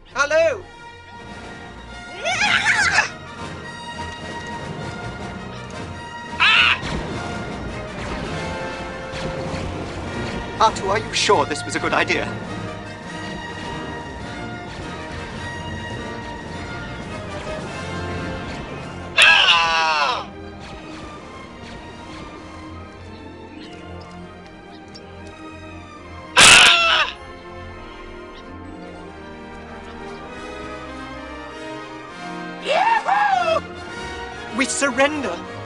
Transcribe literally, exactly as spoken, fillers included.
Hello! Artu, are you sure this was a good idea? We surrender!